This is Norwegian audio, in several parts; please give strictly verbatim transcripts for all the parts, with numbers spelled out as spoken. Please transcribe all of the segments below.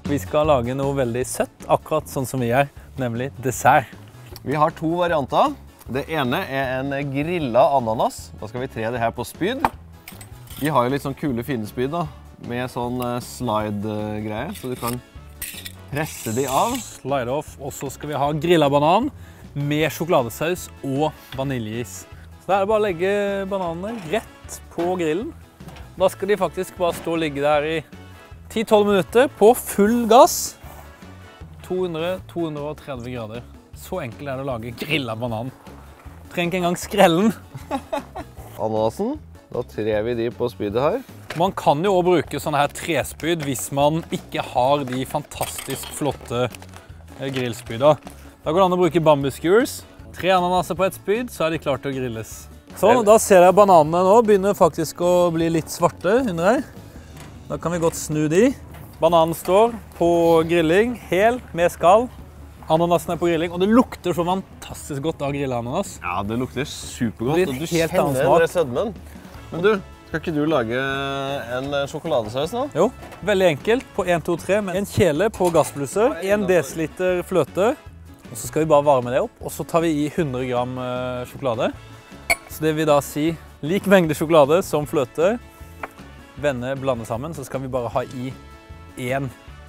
Vi skal lage noe veldig søtt, akkurat sånn som vi er, nemlig dessert. Vi har to varianter. Det ene er en grilla ananas. Da skal vi tre det her på spyd. Vi har jo litt sånn kule fine spyd da, med sånn slide-greie, så du kan presse de av. Slide off, og så skal vi ha grillet banan med sjokoladesaus og vaniljeis. Så da er det bare å legge bananene rett på grillen. Da skal de faktisk bare stå og ligge der i ti til tolv minutter på full gass. to hundre til to hundre og tretti grader. Så enkelt er det å lage grillet banan. Trenger ikke engang skrellen. Ananasen, da trer vi de på spydet her. Man kan jo også bruke sånne her trespyd hvis man ikke har de fantastisk flotte grillspyda. Da går det an å bruke bamboo skewers. Tre ananaser på et spyd, så er de klart til å grilles. Sånn, da ser jeg bananene nå begynner faktisk å bli litt svarte under her. Da kan vi godt snu de. Bananen står på grilling, hel med skall. Ananasen er på grilling, og det lukter så fantastisk godt av grillet ananas. Ja, det lukter supergodt, og du helt kjenner den sødmen. Men du, skal ikke du lage en sjokoladesaus nå? Jo, veldig enkelt på en, to, tre med en kjele på gassblusser, en desiliter fløte, og så skal vi bare varme det opp, og så tar vi i hundre gram sjokolade. Så det vil da si lik mengde sjokolade som fløte, vende, blande sammen, så skal vi bare ha i en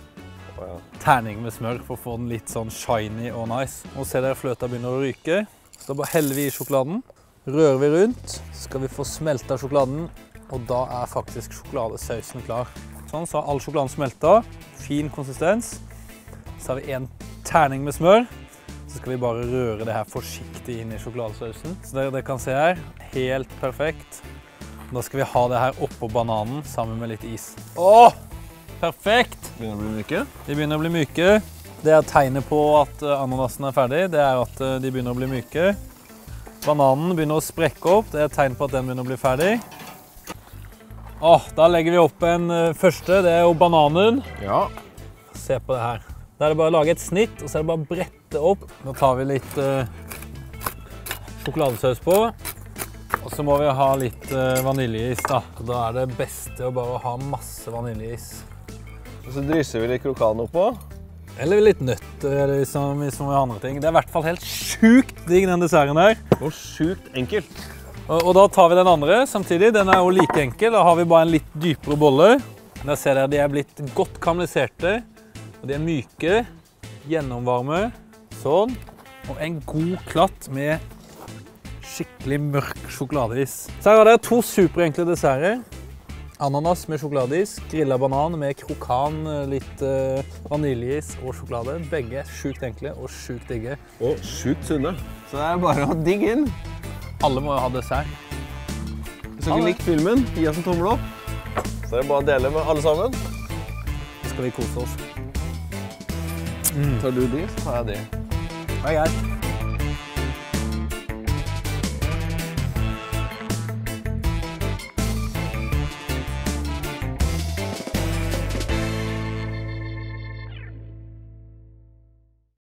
terning med smør for å få den litt sånn shiny og nice. Nå ser dere fløta begynner å ryke, så da bare heller vi i sjokoladen. Rører vi rundt, så skal vi få smeltet sjokoladen, og da er faktisk sjokoladesausen klar. Sånn, så har all sjokoladen smeltet, fin konsistens. Så har vi en terning med smør, så skal vi bare røre det her forsiktig inn i sjokoladesausen. Så dere, dere kan se her, helt perfekt. Da skal vi ha det her oppå bananen sammen med litt is. Åh, perfekt! Begynner å bli myke? De begynner å bli myke. Det er tegnet på at ananasen er ferdig, det er at de begynner å bli myke. Bananen begynner å sprekke opp, det er tegn på at den begynner å bli ferdig. Åh, da legger vi opp en første, det er jo bananen. Ja. Se på det her. Da er det bare å lage et snitt, og så er det bare å brette opp. Nå tar vi litt uh, sjokoladesaus på. Og så må vi ha litt uh, vaniljeis da. Da er det beste å bare ha masse vaniljeis. Og så drysser vi litt krokan oppå. Eller litt nøtter, eller hvis vi har andre ting. Det er i hvert fall helt sjukt digg, den desserten her. Og sjukt enkelt. Og, og da tar vi den andre samtidig. Den er jo like enkel. Da har vi bare en litt dypere bolle. Der ser dere de er blitt godt karamelliserte. Og de er myke, gjennomvarme, sånn. Og en god klatt med skikkelig mørk sjokoladeis. Så her har dere to superenkle desserter. Ananas med sjokoladeis, grillet banan med krokan, litt uh, vaniljeis og sjokolade. Begge sjukt enkle og sjukt digge. Og sjukt sunne. Så det er bare å digge inn. Alle må jo ha dessert. Hvis dere liker filmen, gi oss en tommel opp. Så er det bare å dele med alle sammen. Så skal vi kose oss. Mm. Tar du de, så tar jeg de. Det er greit.